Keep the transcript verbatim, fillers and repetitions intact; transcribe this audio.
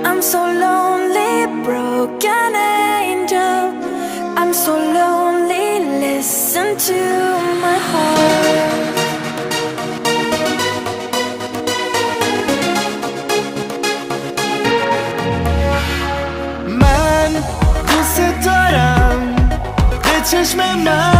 I'm so lonely, broken angel. I'm so lonely, listen to my heart. من دوست دارم به چشم من